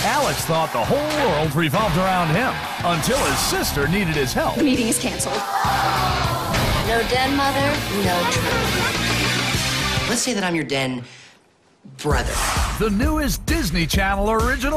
Alex thought the whole world revolved around him until his sister needed his help. The meeting is canceled. No den, Mother, no true. Let's say that I'm your den brother. The newest Disney Channel original.